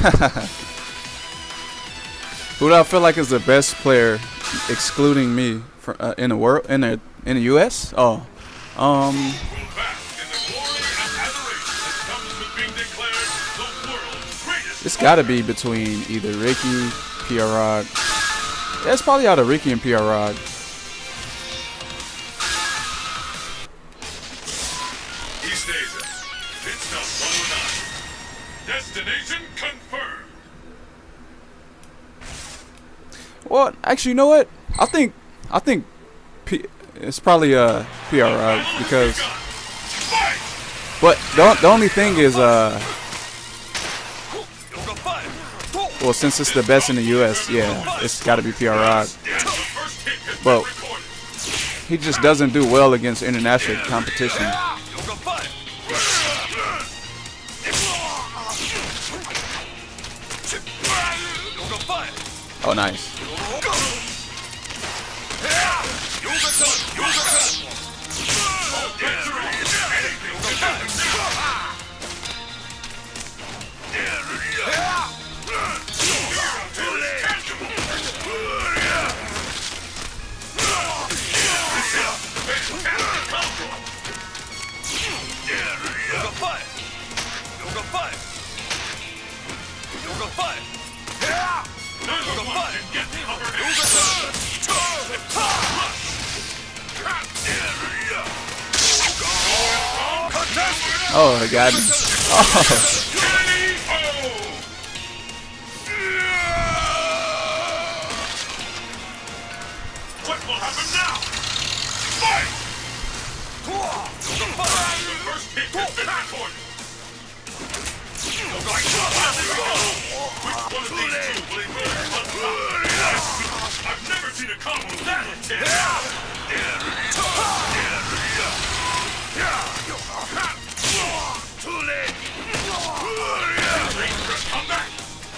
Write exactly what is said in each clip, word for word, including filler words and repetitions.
Who do I feel like is the best player, excluding me, for, uh, in the world, in the in the U S? Oh, um, it's got to be between either Ricky, P R Rod. Yeah, it's probably out of Ricky and P R Rod. Destination confirmed. Well, actually, you know what? I think, I think, P it's probably uh P R Rod because. But the the only thing is uh. Well, since it's the best in the U S, yeah, it's got to be P R Rod. But he just doesn't do well against international competition. Oh, nice. Oh, I got him. Oh. What will happen now? Fight! The first kick has been recorded. Which one of these two will emerge on top? I've never seen a combo that intense. Too late. Come back.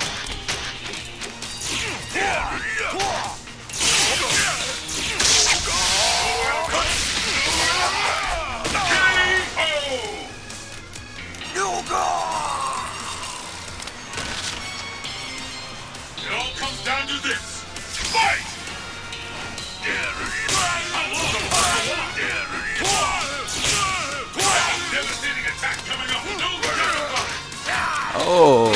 It all comes down to this. Fight! Devastating attack coming up. No Oh.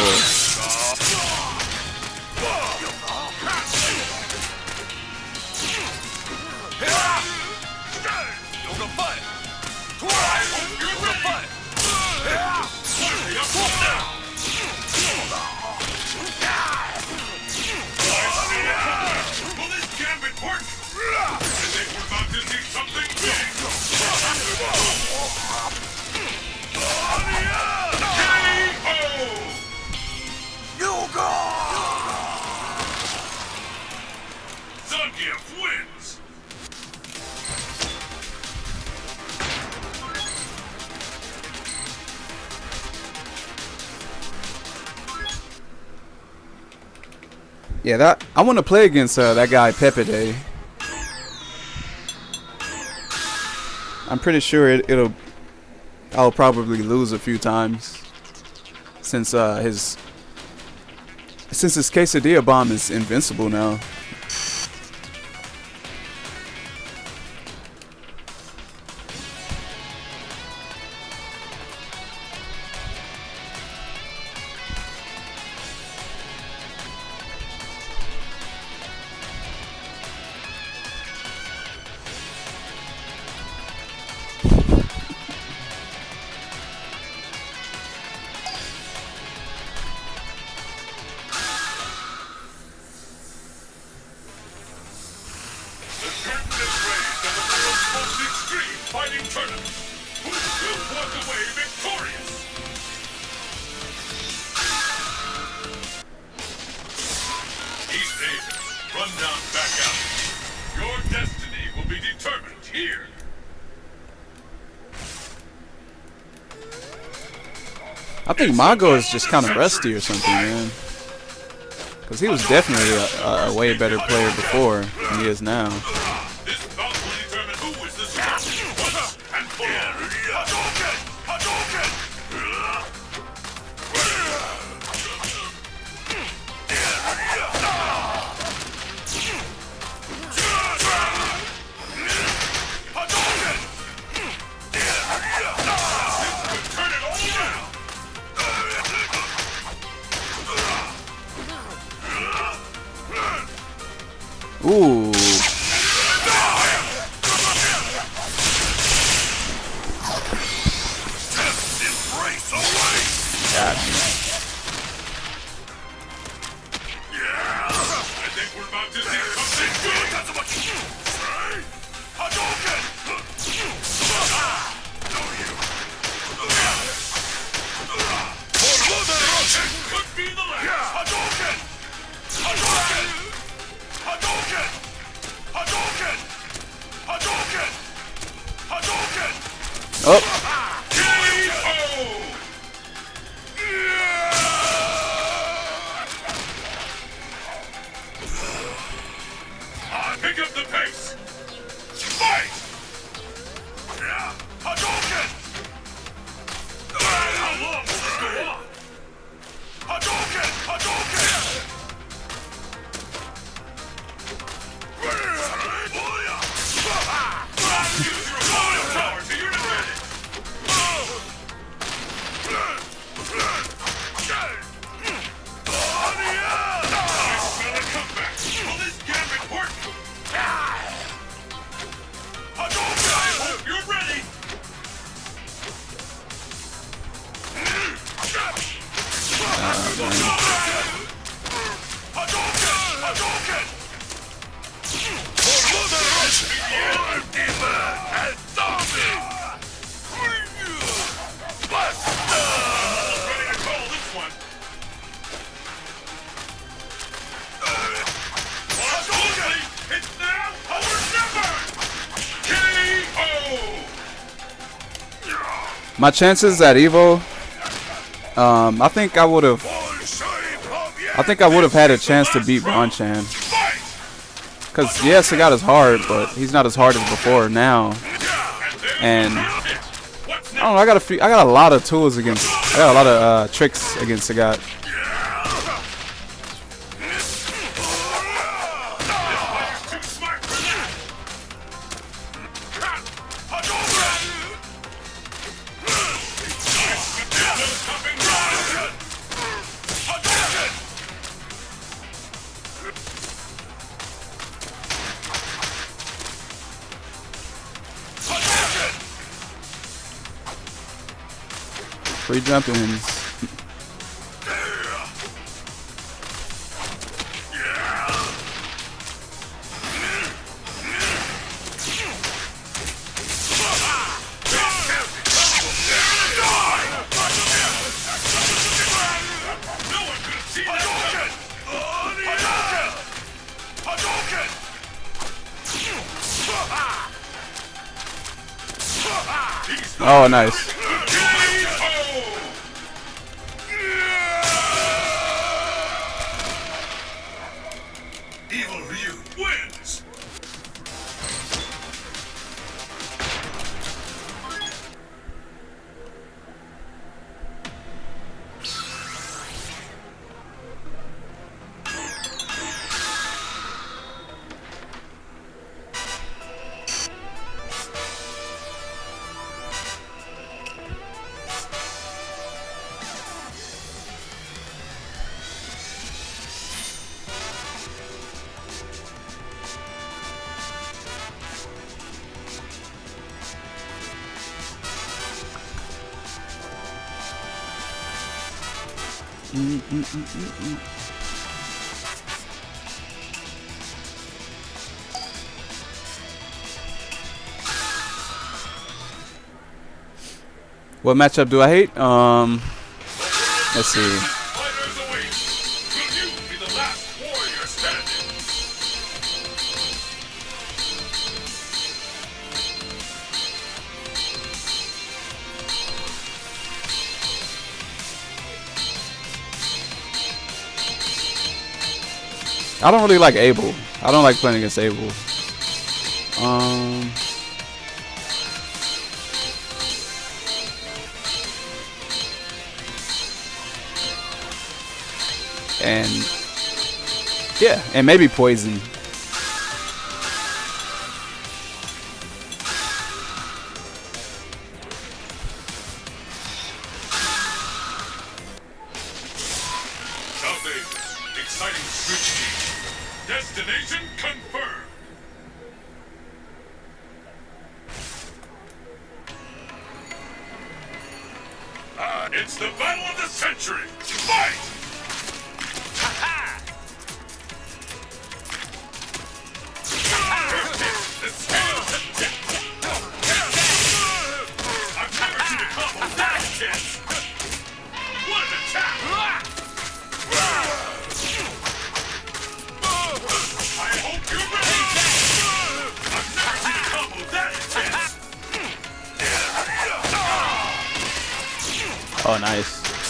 Will this gambit work? I think we're about to see something big. Zangief wins. Yeah, that I want to play against uh, that guy Pepe Day. I'm pretty sure it, it'll. I'll probably lose a few times since uh, his since his quesadilla bomb is invincible now. Fighting tournament. Who will walk away victorious? East Asia, run down back out. Your destiny will be determined here. I think Mago is just kind of rusty or something, man. Because he was definitely a, a, a way better player before than he is now. This bout will determine who is the strongest once and for all. Hadouken! Hadouken! Ooh. God. Yeah! I think we're about to see something good! That's what you say! Hadouken! No, you! Could be the last! Hadouken! Hadouken! Hadouken! Hadouken! Hadouken! Hadouken! Oh. Pick up the pace! Fight! Yeah! Hadouken! How long will this go on? Hadouken! Hadouken! Use your royal power to your advantage! I smell a comeback! Will this gambit work? Hadouken! I hope you're ready! Hadouken! Hadouken! Demon and zombie! Buster! Ready to call this one! Hadouken! It's now or never! K O! My chances at Evo, um, I think I would have, I think I would have had a chance to beat Bonchan. Cause yes, it got as hard, but he's not as hard as before now. And I don't know, I got a few, I got a lot of tools against, I got a lot of uh, tricks against the guy. Free jump-ins. Oh, nice. Evil Ryu wins! Mm, mm, mm, mm, mm. What matchup do I hate? Um, let's see. Fighters await. Will you be the last warrior standing? I don't really like Abel. I don't like playing against Abel. Um, and yeah, and maybe Poison. South Asia, exciting switch team. Destination confirmed. Uh, it's the battle of the century. Fight! The scales of death. I've never seen a combo that intense. What an attack! I hope you're ready. I've never seen a combo that intense. Oh, nice.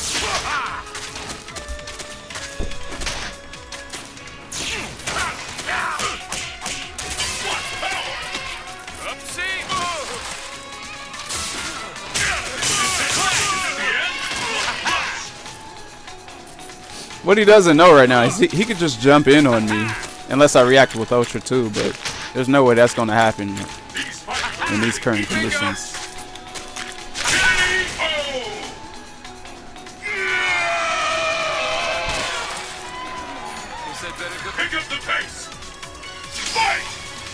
What he doesn't know right now is he, he could just jump in on me unless I react with Ultra too, but there's no way that's going to happen in these current conditions. Pick up the pace. Fight!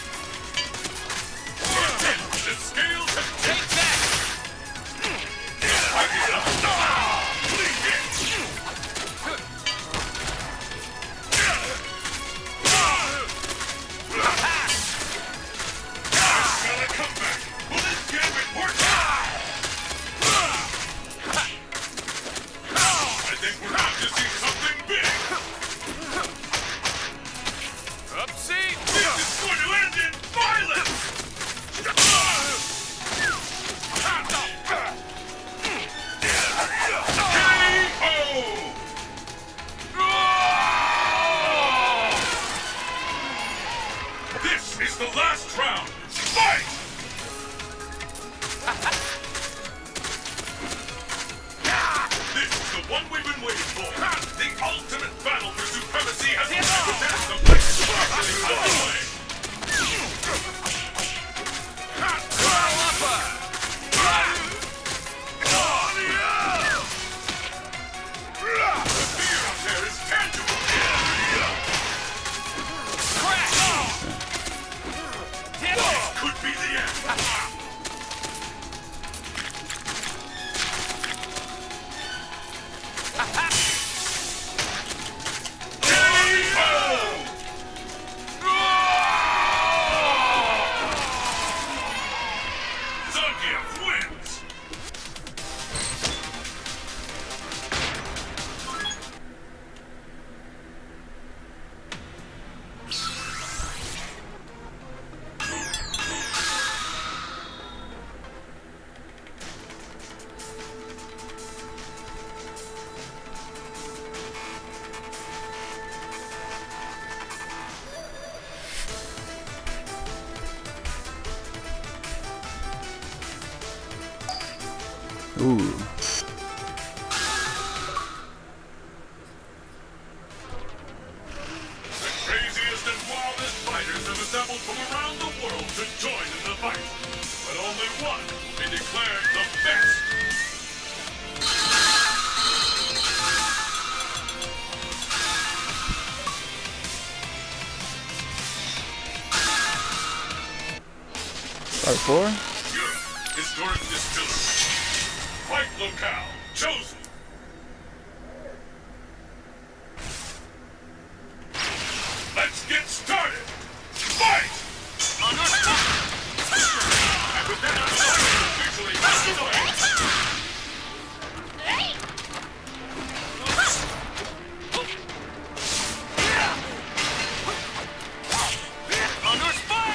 The scales have take that. Ooh. The craziest and wildest fighters have assembled from around the world to join in the fight. But only one will be declared the best. Part four? Good. Historic distillery. Fight locale chosen. Let's get started. Fight! On our spot. And with that, the fight is officially underway. On our spot.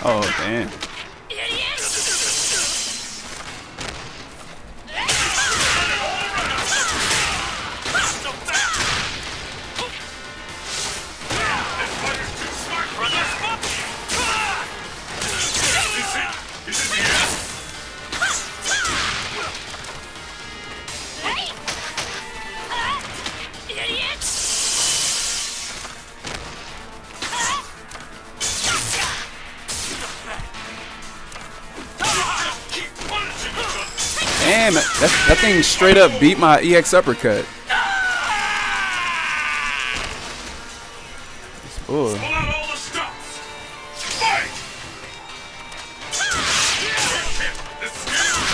Oh, damn. Damn, that, that thing straight up beat my E X uppercut. Pull out all the stops. Fight! This is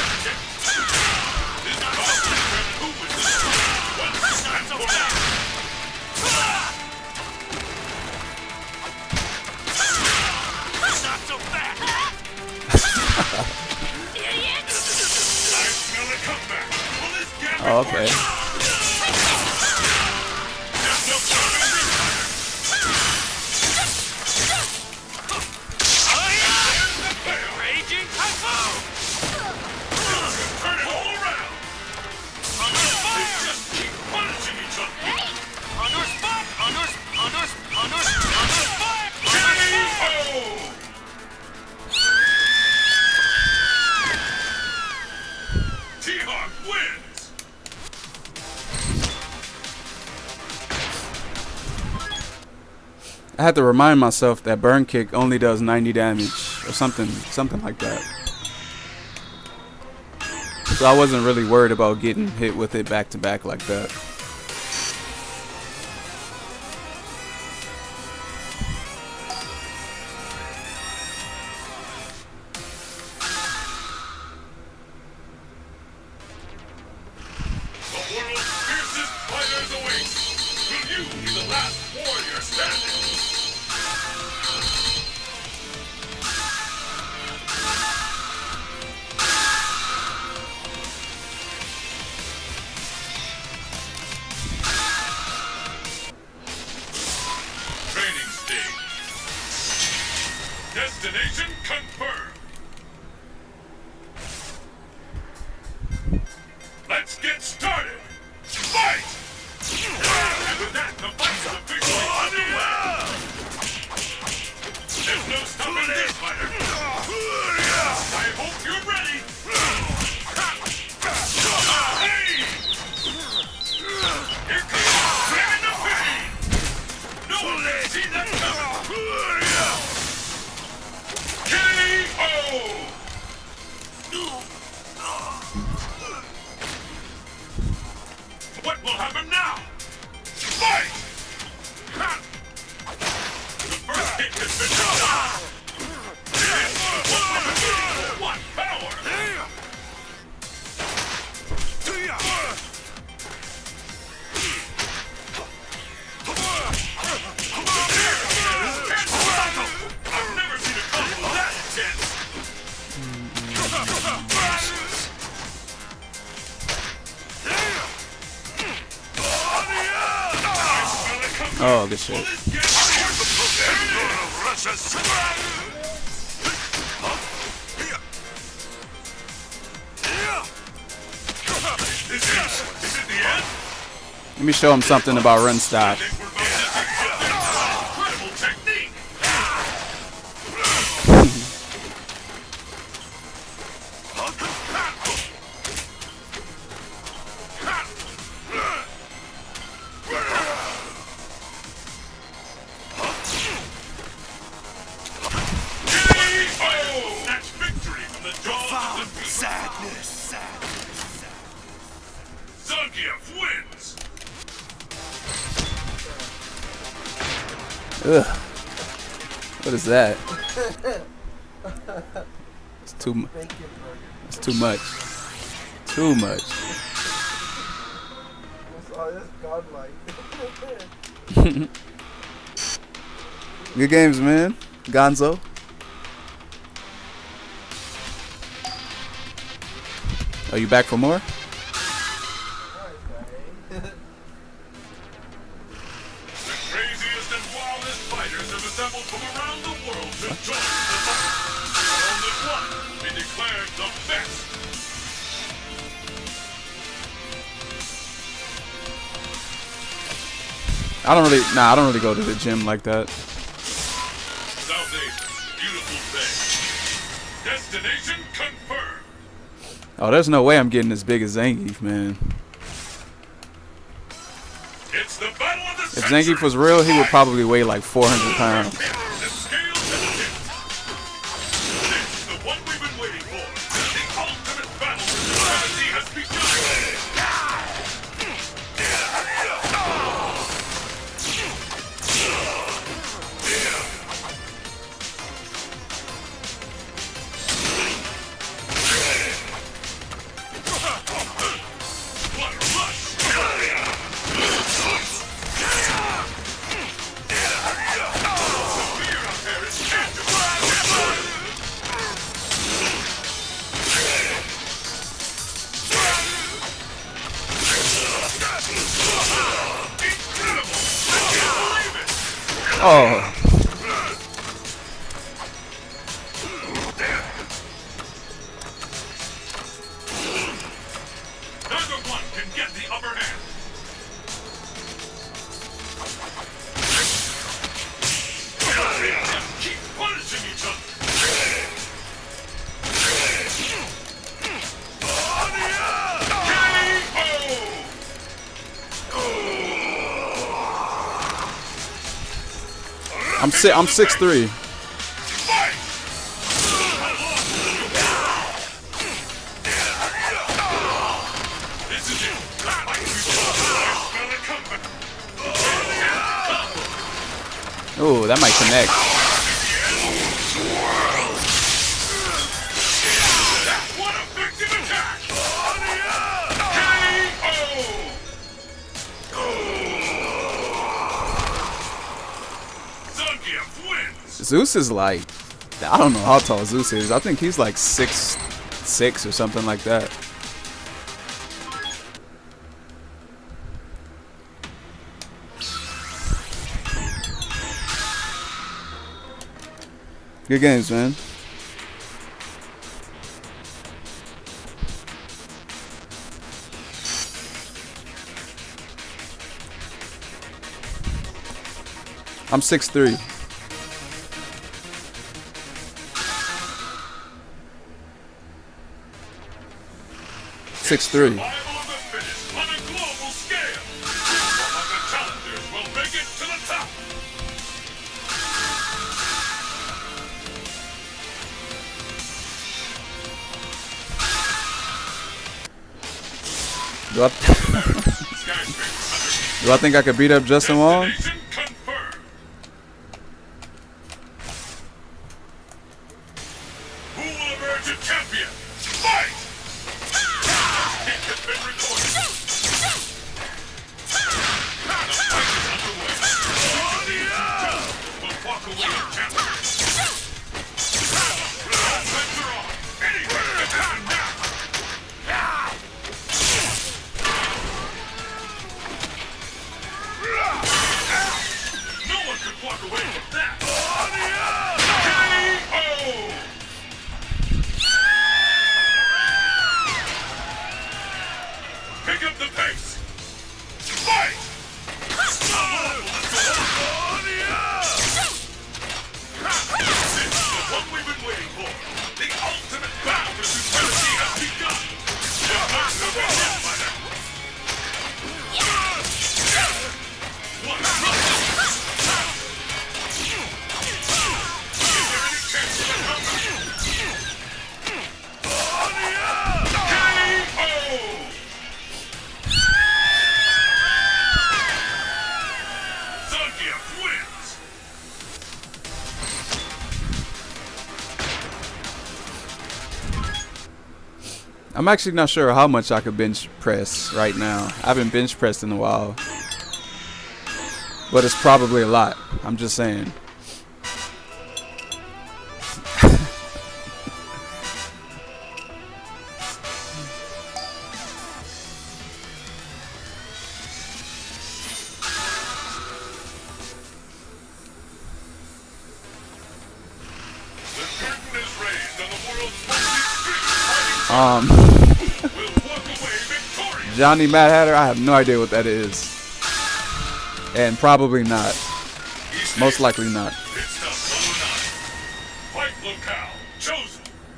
who was this? One time for that. Not so fast. Oh, okay. Raging typhoon! Turn it all around! On our fire! Just keep punishing each other! On our spot! On our on our on our on our fire! K O! T-Hawk wins! I had to remind myself that burn kick only does ninety damage or something, something like that. So I wasn't really worried about getting hit with it back to back like that. The world's fiercest fighters await. Will you be the last warrior standing? Training stage. Destination confirmed. Let's get started. Fight! And with that, the fight's officially underway. There's no stopping this fighter. I hope you're ready. Hey! Here comes Dragon the Pain. No one can see that coming. K O! What will happen now? Fight! Ha! The first hit has been done. What power! I've never seen a combo that intense. Oh, good shit. Let me show him something about run stop. Sadness. Zangief wins. Ugh. What is that? It's too much. It's too much. Too much. Good games, man. Gonzo. Are you back for more? The craziest and wildest fighters have assembled from around the world to join the I don't really, nah, I don't really go to the gym like that. South Asia, beautiful day. Destination confirmed. Oh, there's no way I'm getting as big as Zangief, man. It's the battle of the If century. Zangief was real, he would probably weigh like four hundred pounds. The scales have tipped. This is the one we've been waiting for. The ultimate battle for humanity has begun. What a rush! Oh, Neither one can get the upper hand. Keep punishing each other. I'm si I'm six three. This is it. Ooh, that might connect. What a victim attack! K O! Zangief wins! Zeus is like, I don't know how tall Zeus is. I think he's like six six or something like that. Good games, man. I'm six three. six three. Survival of the fittest on a global scale. One of the challengers will make it to the top. Do I, do I think I could beat up Justin Wong? Destination confirmed. Who will emerge a champion? Fight! It has been recorded. The fight is underway. Will walk away a champion. Offense are on. Anything can happen now. No one could walk away from that. K O! Pick up the pace. Fight! This is the one we've been waiting for. The ultimate battle for humanity has begun. You're not gonna be hit by that. What a rush! Is there any chance of a comeback? K O! Zangief wins! I'm actually not sure how much I could bench press right now. I haven't bench pressed in a while. But it's probably a lot. I'm just saying. The curtain is raised on the world's most extreme fighting Um, will walk away victorious. Johnny Mad Hatter, I have no idea what that is. And probably not. Most likely not. It's the Solo nine. Fight locale chosen.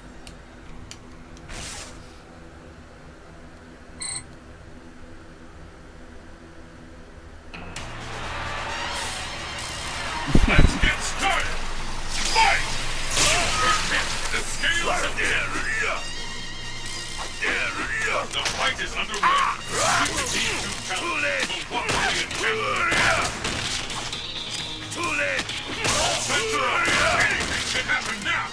Let's get started. Fight! First hit, the scales of the The fight is underway. Which of these two challengers will walk away in champion? Too late! All bets are on. Anything can happen now.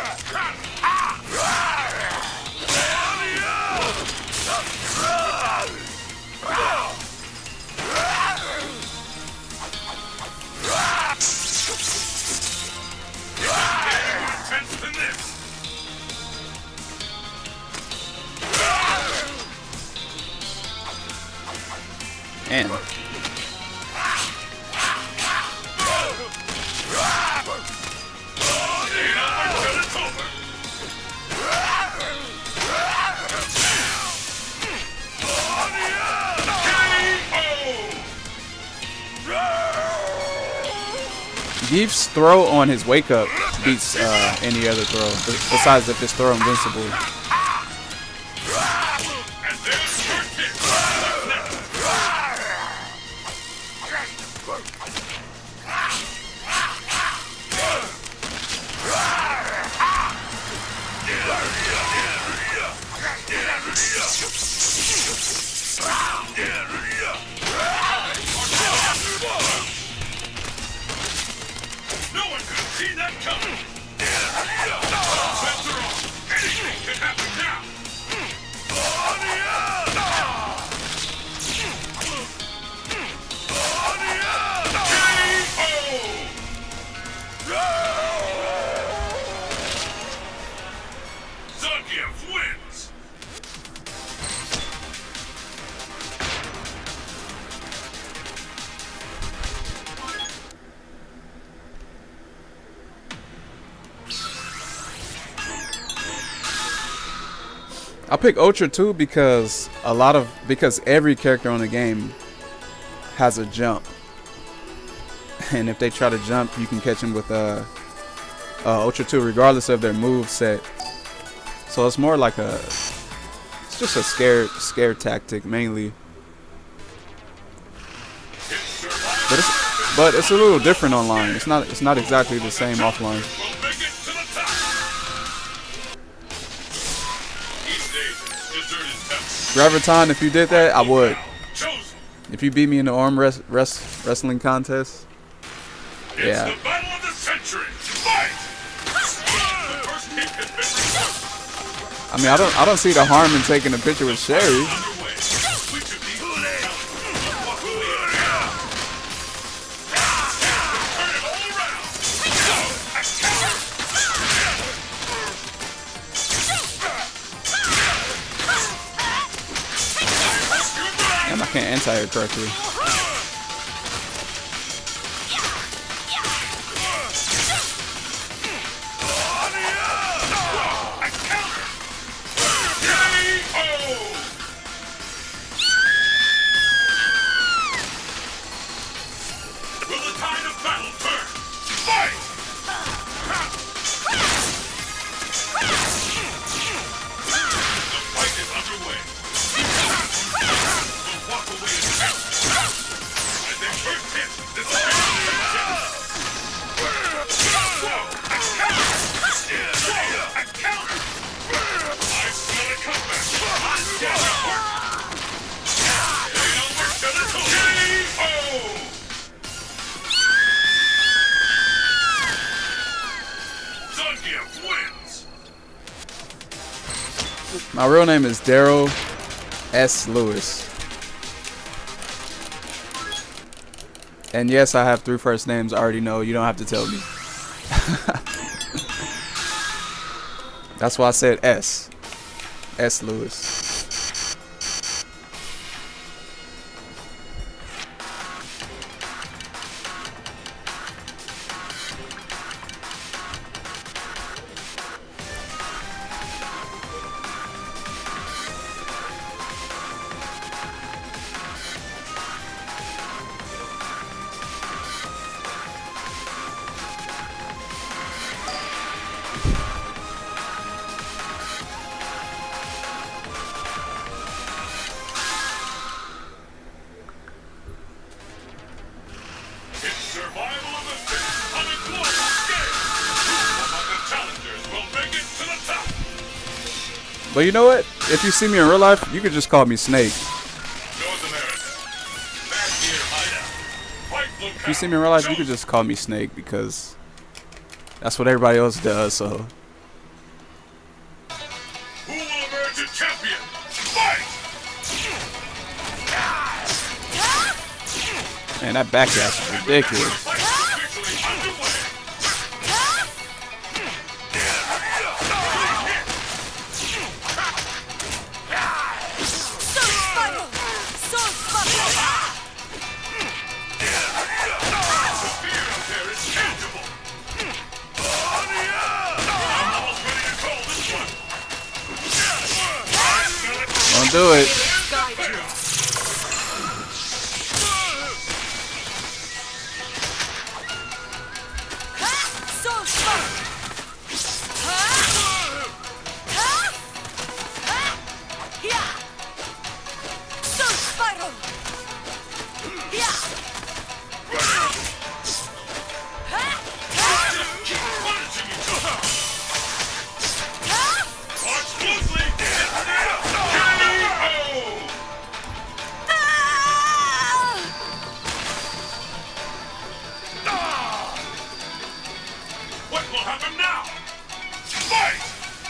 Intense than this. And Gief's throw on his wake up beats uh, any other throw, besides if his throw invincible. No one could have seen that coming. Bets are on. Anything can happen now. Zangief wins. I pick Ultra too because a lot of because every character on the game has a jump, and if they try to jump, you can catch them with uh, uh, Ultra two, regardless of their move set. So it's more like a, it's just a scare scare tactic mainly. But it's but it's a little different online. It's not it's not exactly the same offline. Graviton, if you did that, I would. If you beat me in the arm rest, rest, wrestling contest, yeah. It's the battle of the century. Fight! The first hit has been recorded. I mean, I don't, I don't see the harm in taking a picture with Sherry. Underway. Which of these two challengers will walk away in champion? Turn it all around. Go! A counter! Damn, I can't anti-air correctly. My real name is Daryl S. Lewis. And yes, I have three first names. I already know. You don't have to tell me. That's why I said S. S. Lewis. Well, you know what? If you see me in real life, you could just call me Snake. If you see me in real life, you could just call me Snake because that's what everybody else does. So. Who will emerge a champion? Fight! Man, that backdash is ridiculous. Don't do it. What will happen now? Fight!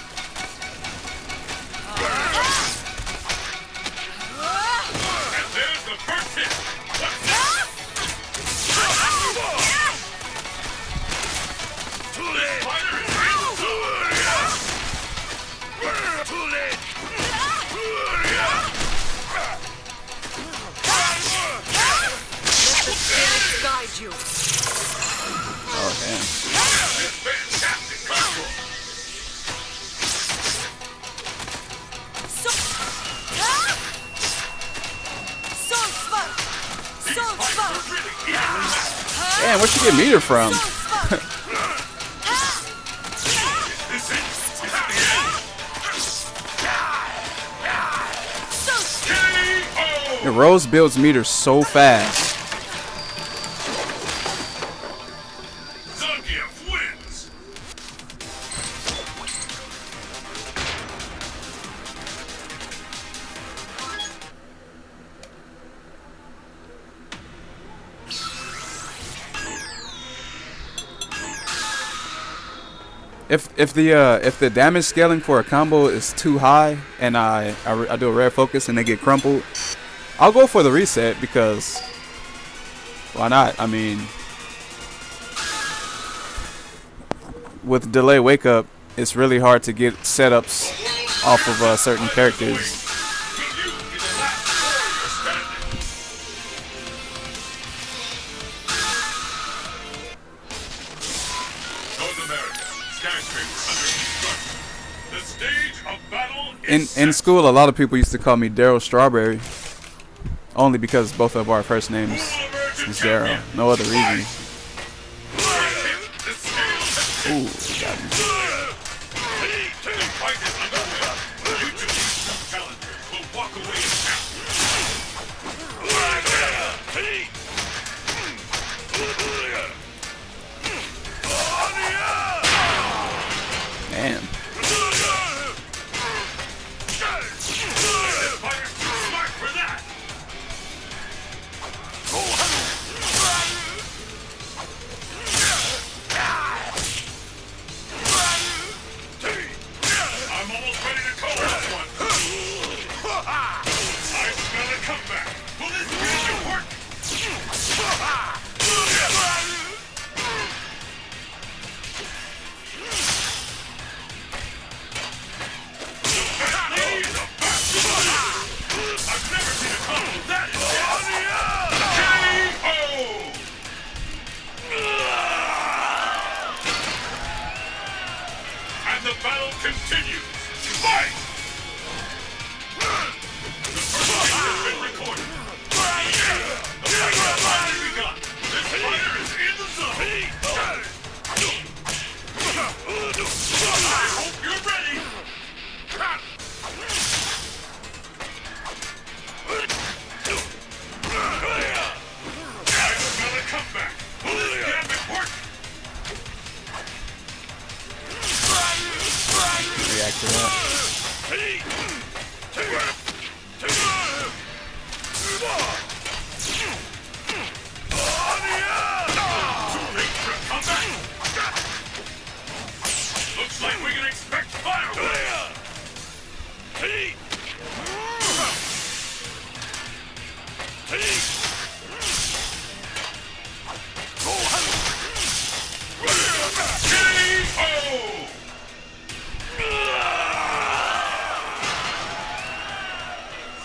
And there's the first hit. What's that? Too late. Fighter is Too late. Let the spirits guide you. Oh damn. Fantastic combo. Damn, where'd you get meter from? The Rose builds meter so fast. Zangief wins. If if the uh, if the damage scaling for a combo is too high and I I, I do a rare focus and they get crumpled, I'll go for the reset because why not? I mean, with delay wake up, it's really hard to get setups off of uh, certain characters. In in school, a lot of people used to call me Daryl Strawberry, only because both of our first names is Daryl. No other reason. Ooh, got me. Damn.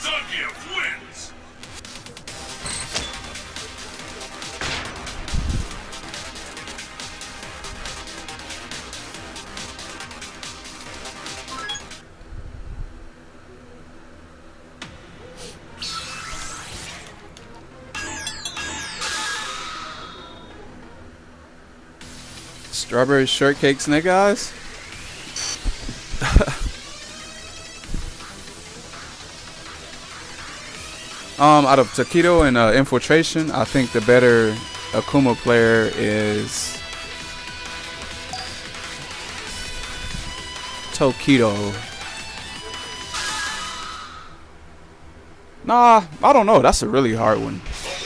Zangief wins. Strawberry shortcake snake eyes. um, out of Taquito and uh, Infiltration, I think the better Akuma player is Tokido. Nah, I don't know. That's a really hard one.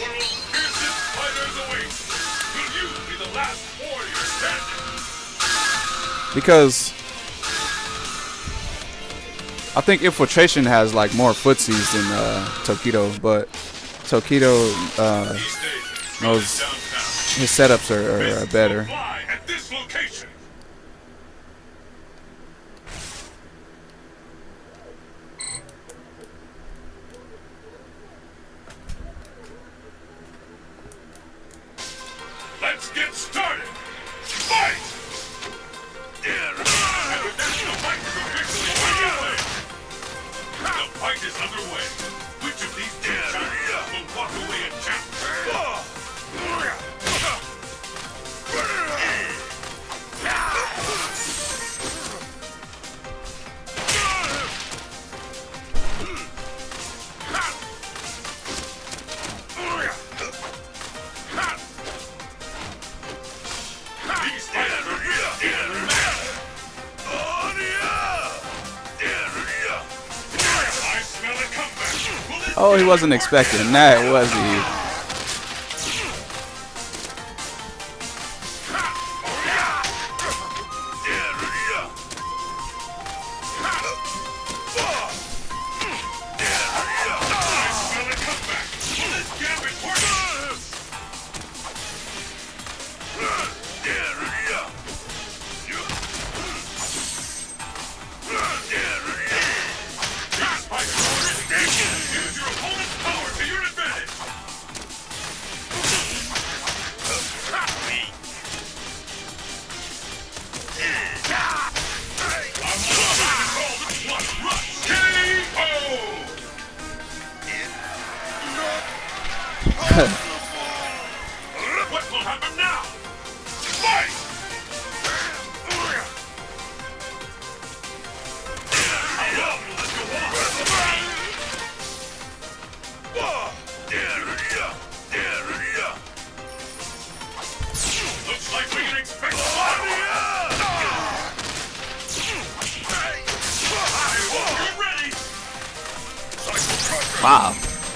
Because I think Infiltration has like more footsies than uh, Tokido, but Tokido uh, knows his setups are, are, are better. Let's get started. Fight! The fight is underway. Which of these two champions will walk away a champion? Oh, he wasn't expecting that, was he? What will happen now? Fight! How long will this go on? Looks like we can expect a lot. You ready? Wow.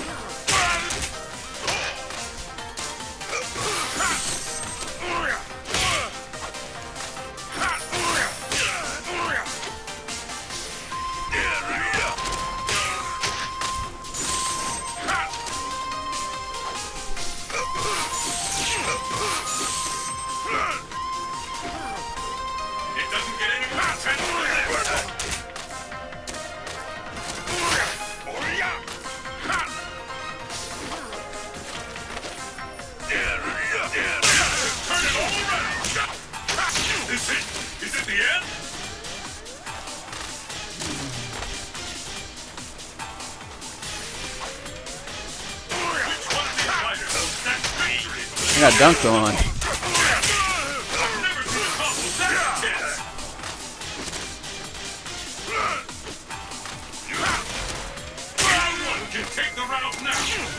Is it? Is it the end? Which one of these fighters will snatch victory from the He got dunked on. I've never seen a combo that intense. Anyone can take the round now.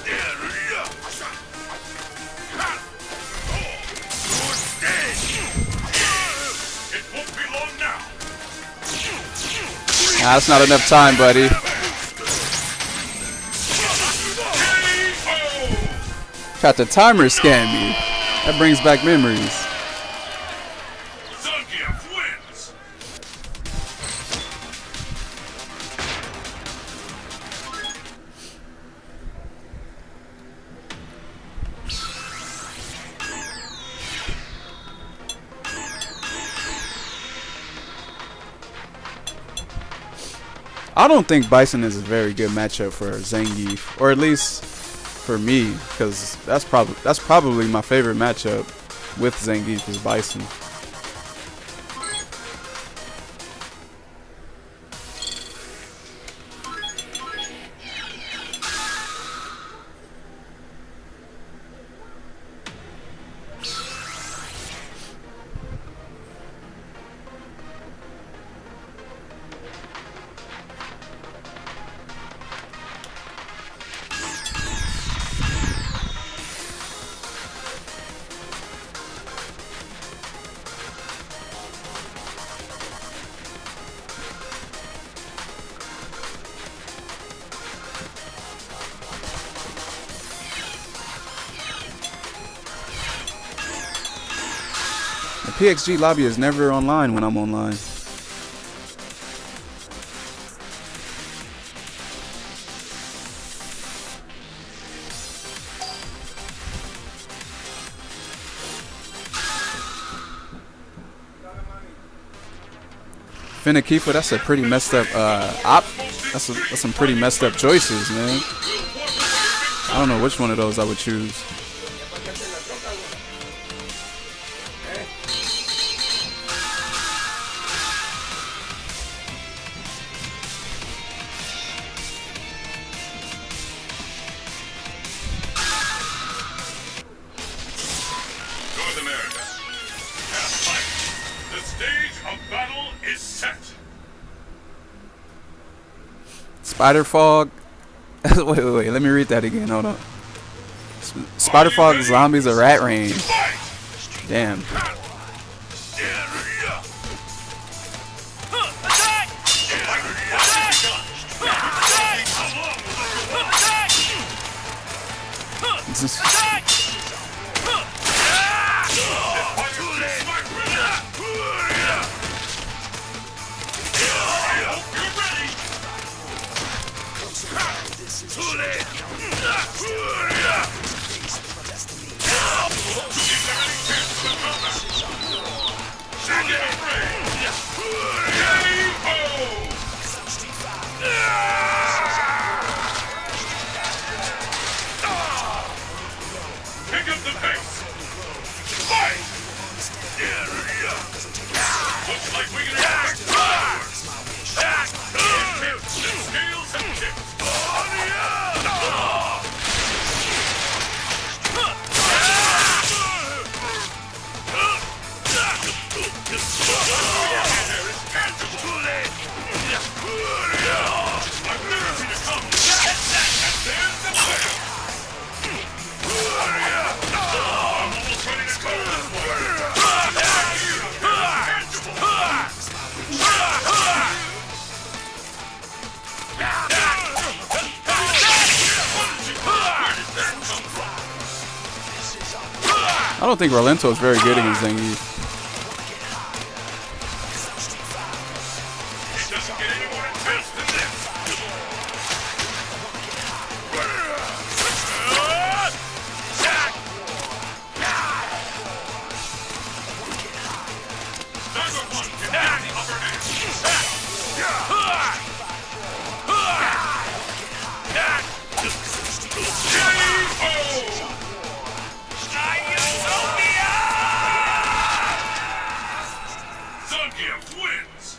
It won't be long now. Nah, that's not enough time, buddy. Tried to timer scam me. That brings back memories. Zangief wins. I don't think Bison is a very good matchup for Zangief, or at least for me, because that's probably that's probably my favorite matchup with Zangief is Bison. The P X G lobby is never online when I'm online. Finna Kifa, that's a pretty messed up uh, op. That's, a, that's some pretty messed up choices, man. I don't know which one of those I would choose. North America. Half fight. The stage of battle is set. Spider Fog. wait, wait, wait. Let me read that again. Hold on. Spider Fog zombies are rat range. Damn. This Pick up the pace. Fight! Looks like we can have scales and kicks. I don't think Rolento is very good against Zangief. It doesn't get any more intense than this. Number one can have the upper hand. Zangief wins.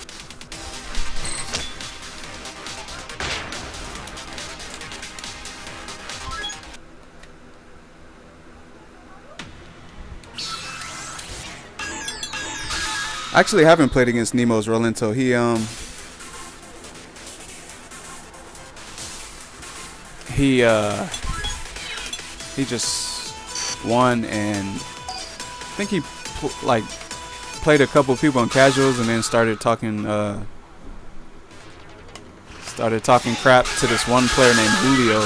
I actually haven't played against Nemo's Rolento. He um he uh he just won, and I think he like played a couple people in casuals and then started talking uh started talking crap to this one player named Julio.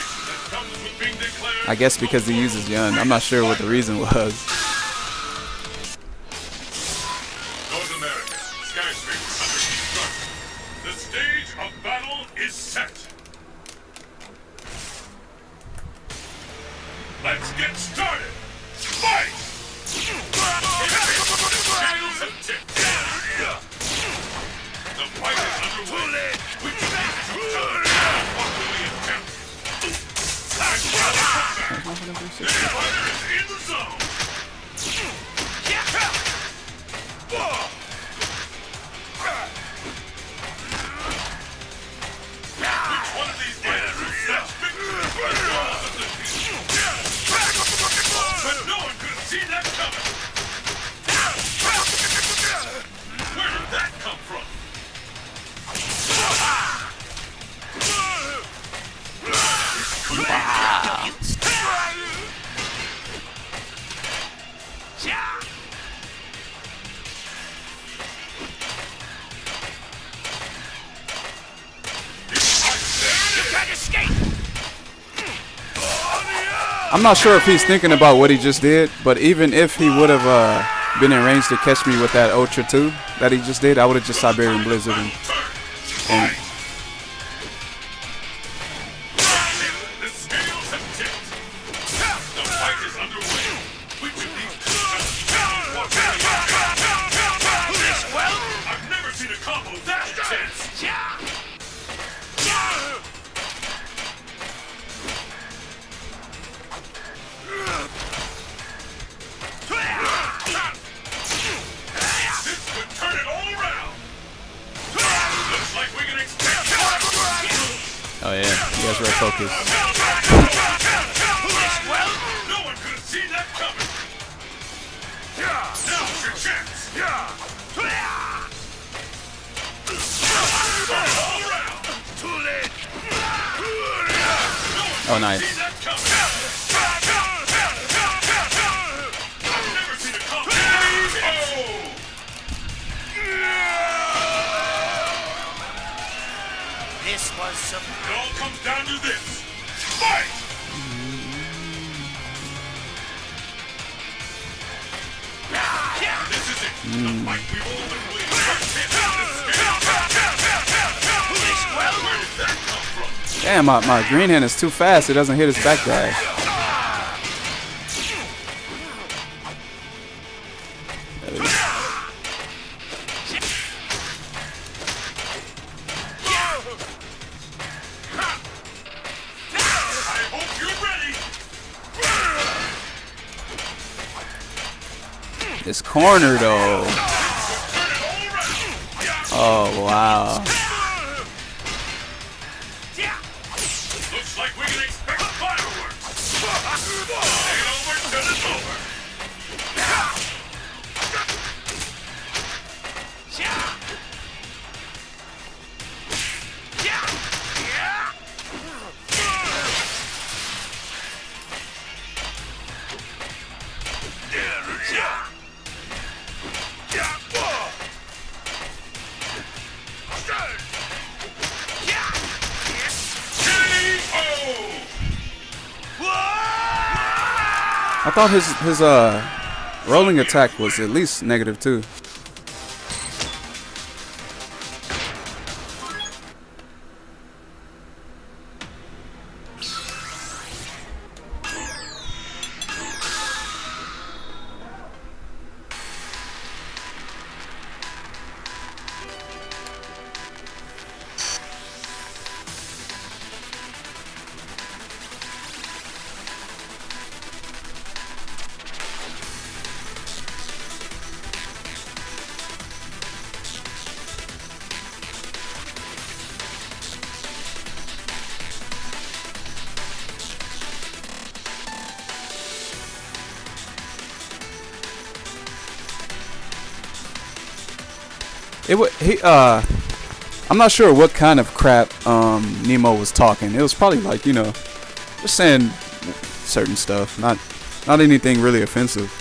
I guess because he uses Yun. I'm not sure what the reason was. North America, skyscraper under construction. The stage of battle is set. Let's get started. Fight! Scales and tips. The fight is underway. We in the zone. Which one of these fighters will snatch victory from the jaws of the king? But no one could have seen that coming. Where did that come from? Wow. I'm not sure if he's thinking about what he just did, but even if he would have uh, been in range to catch me with that Ultra two that he just did, I would have just Siberian Blizzard him. And oh yeah, he has red focus. No one could have seen that coming. Now's your chance. All around. Too late. Oh nice. I've never seen a combo. This was some... It all comes down to this. Fight! This is it. The fight we've all been waiting for. Where did that come from? Damn, my, my green hand is too fast. It doesn't hit his back dash. This corner though. Oh wow. Looks like we can expect fireworks. Ain't over till it's over. I thought his his uh rolling attack was at least negative two. It would he uh I'm not sure what kind of crap um Nemo was talking. It was probably like, you know, just saying certain stuff, not not anything really offensive.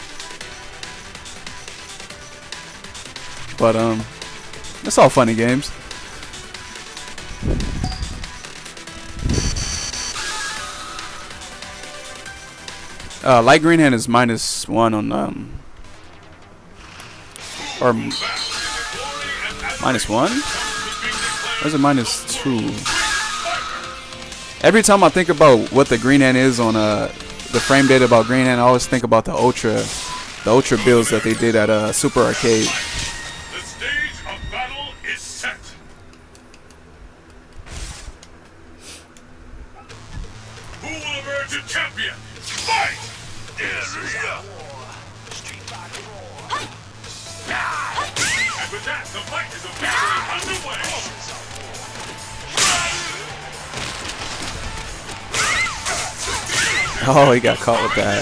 But um it's all funny games. Uh light green hand is minus one on um or minus one? Or is it minus two? Every time I think about what the green hand is on uh the frame data about green hand, I always think about the ultra the ultra builds that they did at uh Super Arcade. The stage of battle is set. Who will emerge a champion? Fight! And with that, the fight is officially underway. Oh, he got caught with that.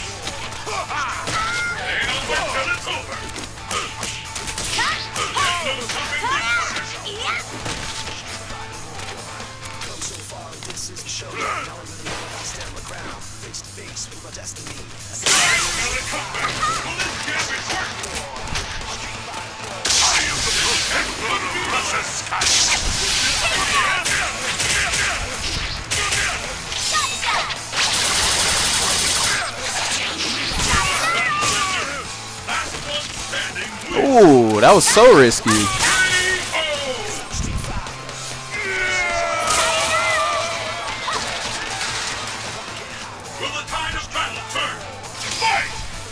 Ooh, that was so risky. Will the tide of battle turn? Fight!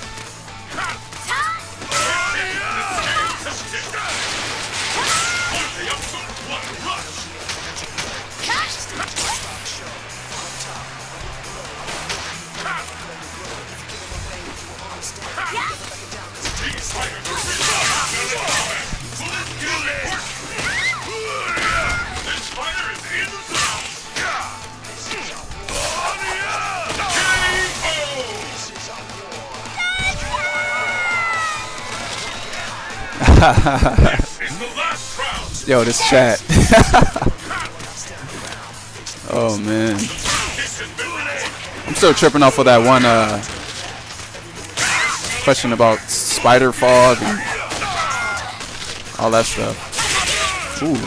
Yo, this chat. Oh man, I'm still tripping off of that one uh, question about spider fog and all that stuff. Ooh.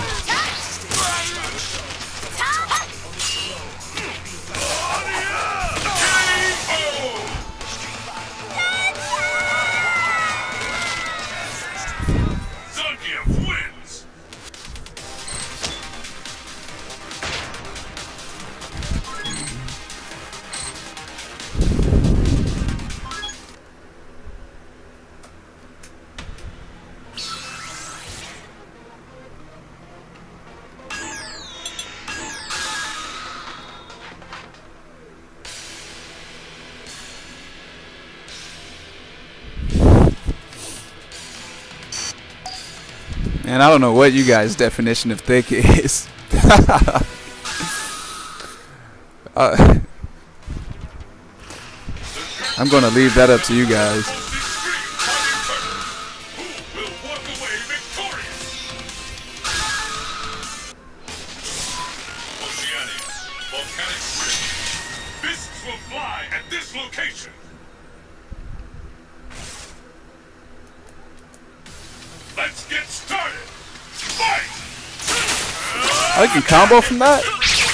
And I don't know what you guys' definition of thick is. uh, I'm gonna leave that up to you guys. Fists will fly at this location. Let's get started. Fight! I can combo from that.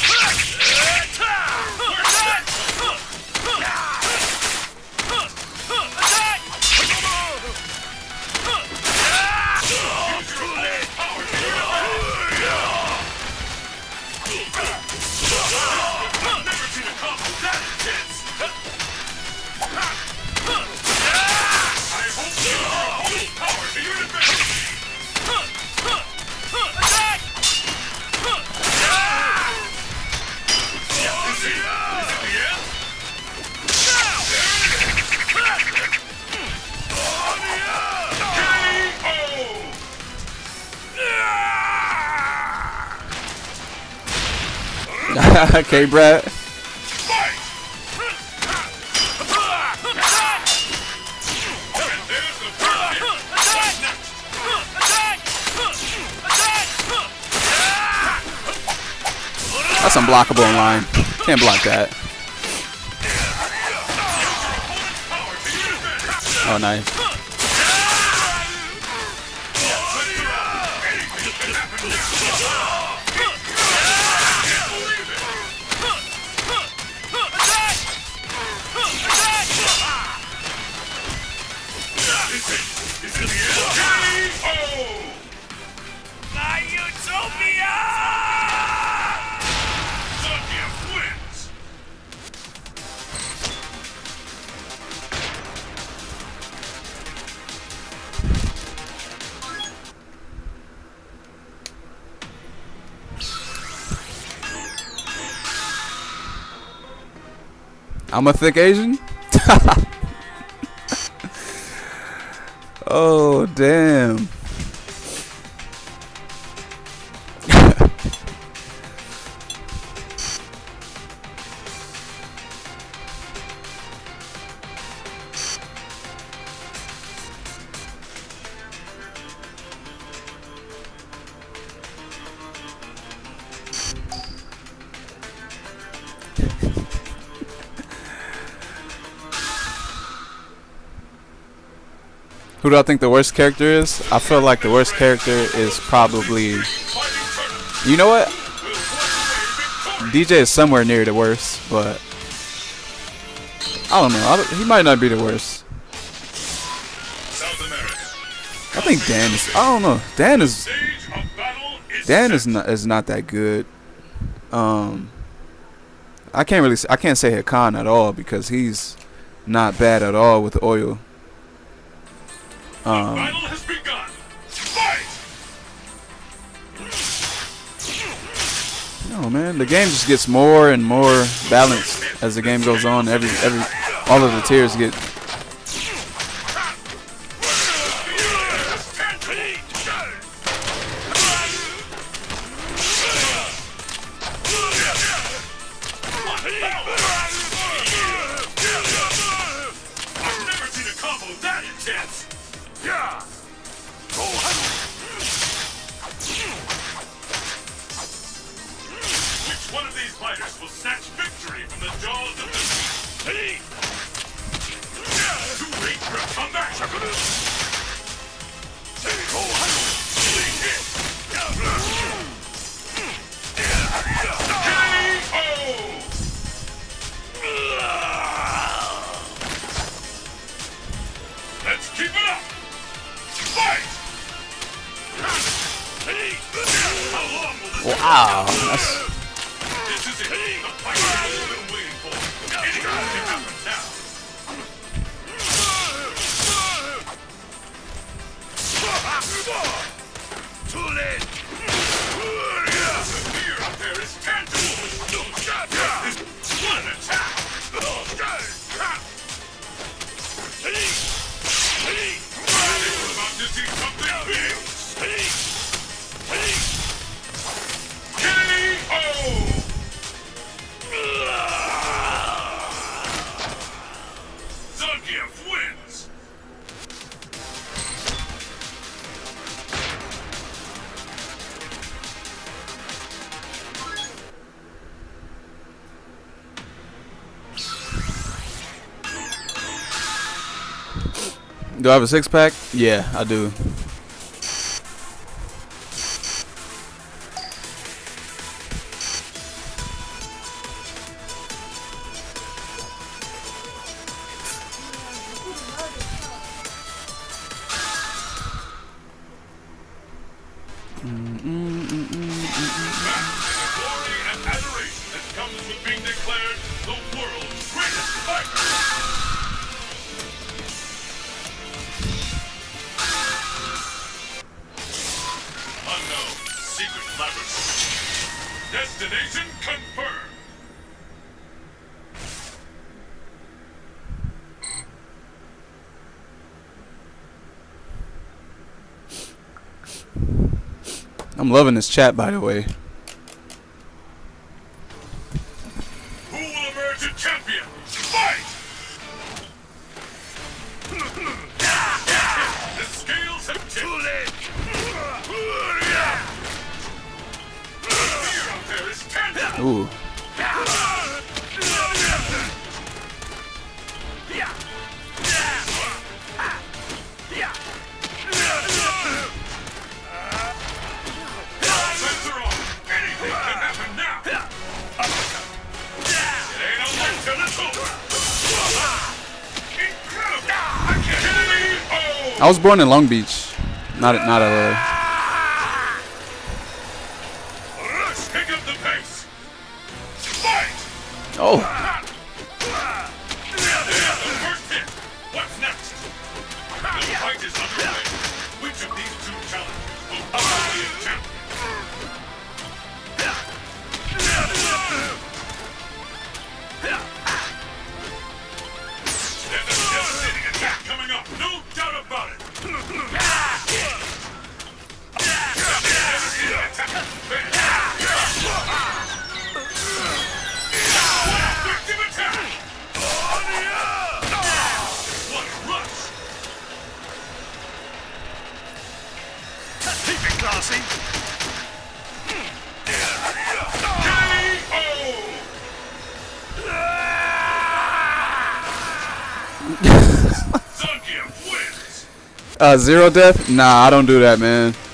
Okay, Brett. That's unblockable in line. Can't block that. Oh, nice. My Utopia! Zangief wins! I'm a thick Asian? Oh, damn. Who do I think the worst character is? I feel like the worst character is probably... You know what? D J is somewhere near the worst, but... I don't know. I don't, he might not be the worst. I think Dan is... I don't know. Dan is... Dan is not, is not that good. Um... I can't really... I can't say Hakan at all because he's not bad at all with the oil. Um, has begun. Fight! No, man, the game just gets more and more balanced as the game goes on. Every, every, all of the tiers get. I've never seen a combo that intense. Yeah. Which one of these fighters will snatch victory from the jaws of defeat? Too late for a comeback. Let's keep it up. Fight! How long will this Wow, that's, This is it. The fight we've been waiting for. Anything can happen now. Too late. The fear out there is tangible. What an attack! We're about to see something big. K O! Zangief wins! do I have a six pack? Yeah, I do. Glory and adoration that comes with being declared the world's greatest fighter! Unknown secret laboratory. Destination confirmed. I'm loving this chat, by the way. Who will emerge a champion? Fight! The scales have tipped. Too late. The fear out there is tangible. Ooh. Sensor on. Anything can happen now. It ain't over till it's over. Incredible. I can't believe. I was born in Long Beach, not not a. Pick up the pace. Fight. Oh, There's the first hit. What's next? The fight is underway. Which of these two challengers will ultimately be champion? Uh, zero death? Nah, I don't do that, man.